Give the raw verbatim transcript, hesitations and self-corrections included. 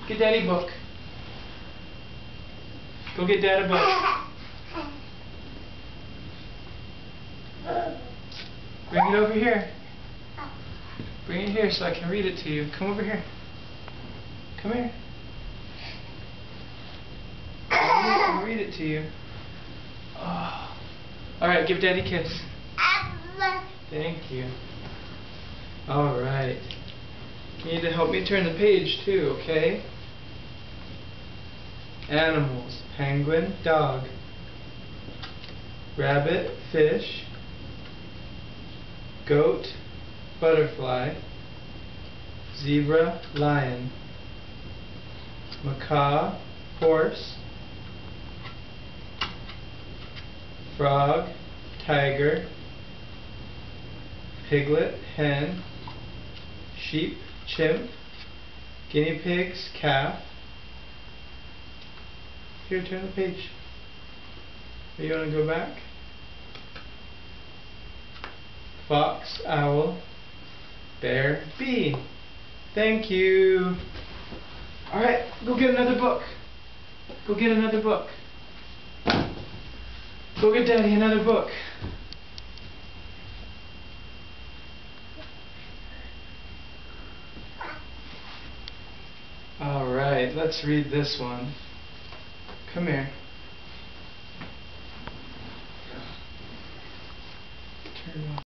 Get Daddy a book. Go get Dad a book. Bring it over here. Bring it here so I can read it to you. Come over here. Come here. I'll read it to you. Oh. Alright, give Daddy a kiss. Thank you. Alright. You need to help me turn the page too, okay? Animals. Penguin, dog. Rabbit, fish. Goat, butterfly. Zebra, lion. Macaw, horse. Frog, tiger. Piglet, hen. Sheep, chimp. Guinea pigs, calf. Here, turn the page. Or you want to go back? Fox, owl. Bear, bee. Thank you. Alright, go get another book. Go get another book. Go get Daddy another book. Alright, let's read this one. Come here.